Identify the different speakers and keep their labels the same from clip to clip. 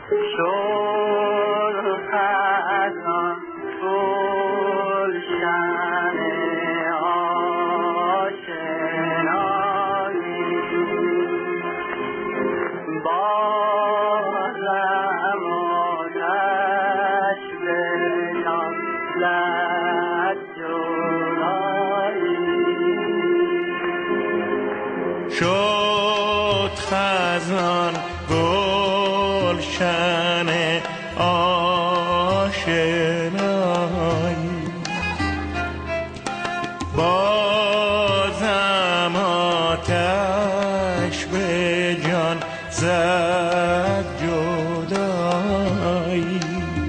Speaker 1: شد خزان گلشن آشنایی، بازم آتش به جان زد جدایی.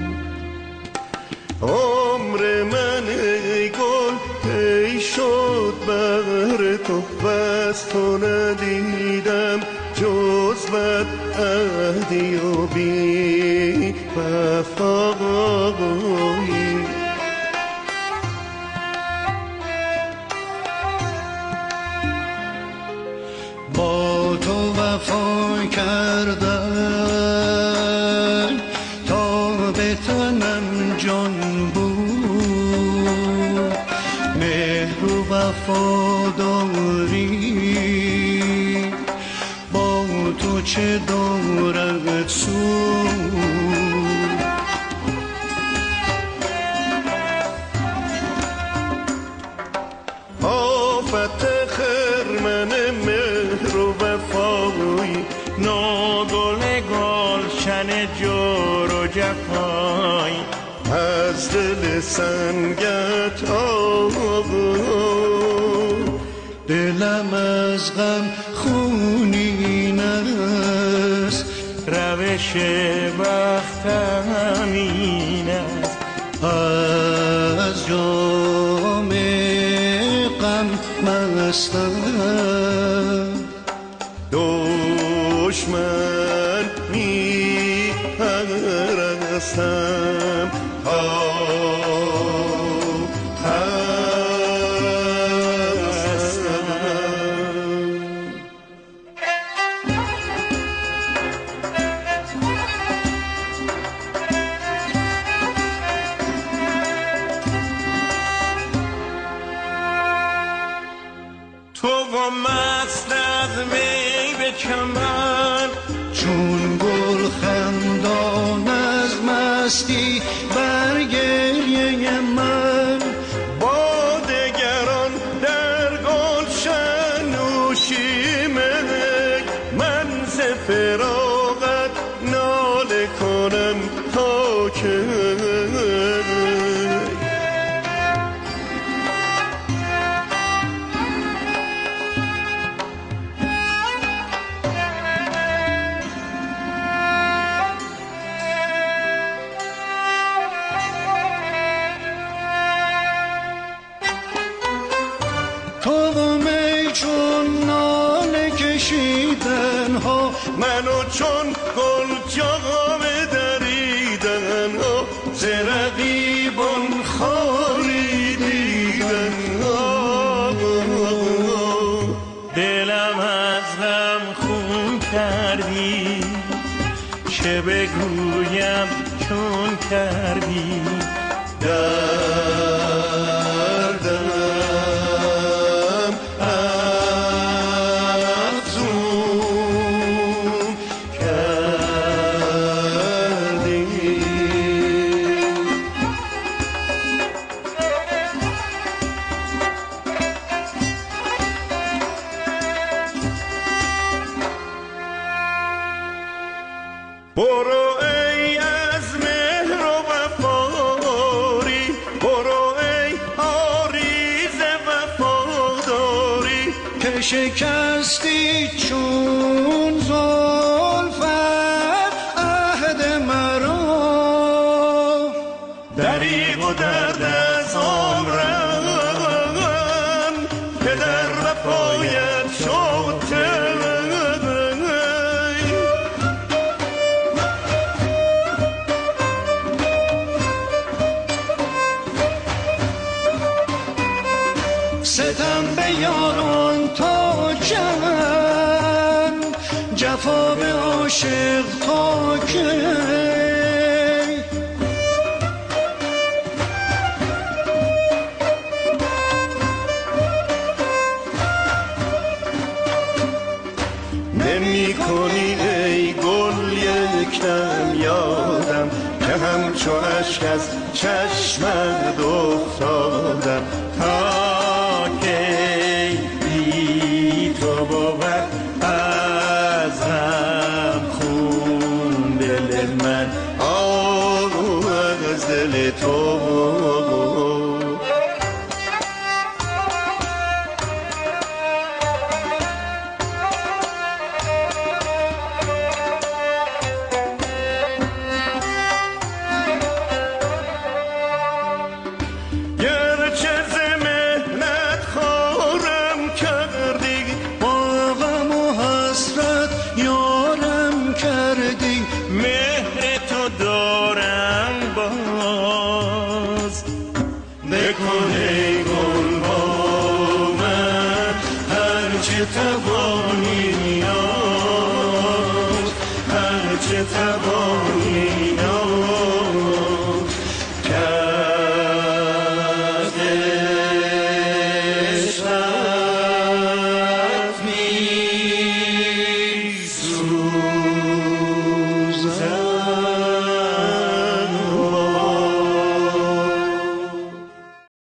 Speaker 2: عمر من ای گل پی شد بر تو، بس تو ندیدم جز بد عهدی و بی وفایی. با تو وفا کردم تا به تنم جان بود، مهر و وفاداری با تو چه دارد سود. آفت خرمن مهر و وفایی،
Speaker 1: نوگل گلشن جور و جفایی،
Speaker 2: از دل سنگت دلم از غم خونین است،
Speaker 1: روش بختم این است.
Speaker 2: از جام غم مستم، دشمن می پرستم.
Speaker 1: تو و مست از می به چمن،
Speaker 2: چون گل خندان از مستی بر گریه من. با دگران در گلشن نوشی می، من ز فراقت ناله کنم تا که. تو و می چون ناله کشیدن ها، منو چون گل جامه دریدن ها، ز رقیبان خالی دیدن ها.
Speaker 1: دلم از غم خون کردی، چه بگویم چون کردی.
Speaker 2: برو ای از مهر و وفاری، برو ای آریز وفاداری، که شکستی چون زلفت عهد مرا. دریغ و درد از عمرم که در وفایت شد ستم به یاران تا جهان جفا به عاشق تا کی؟ نمی کنی ای گل یکم یادم که همچو اشک از چشمت افتادم
Speaker 1: تا که بی تو بود از غم خون دل من
Speaker 2: آه از دل تو
Speaker 1: بکن ای گل با من هرچه توان